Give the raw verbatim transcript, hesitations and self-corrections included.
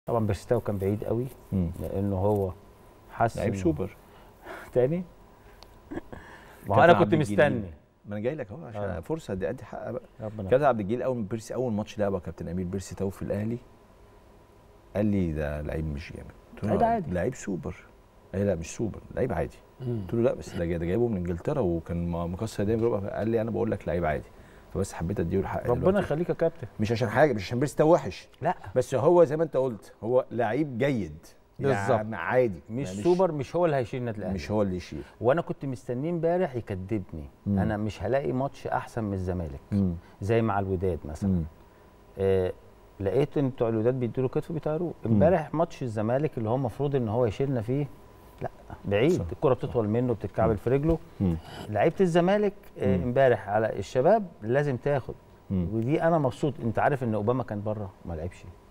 طبعا بيرستاو كان بعيد قوي لانه هو حس لعيب سوبر تاني. ما هو انا كنت مستني. ما انا جاي لك اهو عشان آه. فرصه دي ادي حقها بقى. كابتن عبد الجليل اول بيرسي اول ماتش لعبه كابتن امير بيرسي تو في الاهلي قال لي ده لعيب مش جامد. لعيب عادي. لعيب سوبر. قال لي لا مش سوبر لعيب عادي. قلت له لا بس ده جايبه من انجلترا وكان مكسر دايما. قال لي انا بقول لك لعيب عادي. فبس حبيت اديله الحق. ربنا يخليك يا كابتن. مش عشان حاجه مش عشان بيرسي وحش لا بس هو زي ما انت قلت هو لعيب جيد بالظبط يعني عادي مش يعني سوبر مش هو اللي هيشيل النادي الاهلي مش هو اللي يشيل. وانا كنت مستنيه امبارح يكدبني. مم. انا مش هلاقي ماتش احسن من الزمالك زي مع الوداد مثلا. آه لقيت ان بتوع الوداد بيدوا له كتف بيطيروه. امبارح ماتش الزمالك اللي هو المفروض ان هو يشيلنا فيه لا بعيد صح. الكره بتطول منه بتتكعبل في رجله. لعيبه الزمالك امبارح آه على الشباب لازم تاخد. مم. ودي انا مبسوط. انت عارف ان اوباما كان بره ما لعبش